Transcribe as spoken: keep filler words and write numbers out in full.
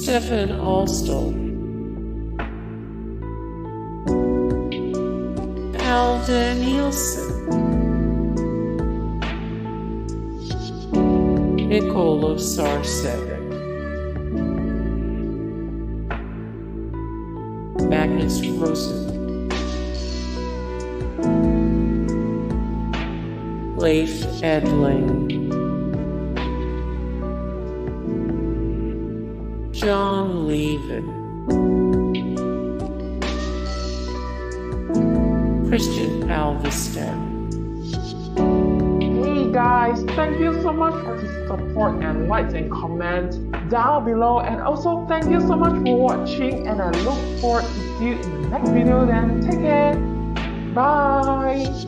Stefan Olsdal, Palle Danielsson, Nikola Sarcevic, Magnus Rosn, Leif Edling, Levn, lvestam. Hey guys, thank you so much for the support and likes and comments down below, and also thank you so much for watching, and I look forward to see you in the next video. Then take care, bye.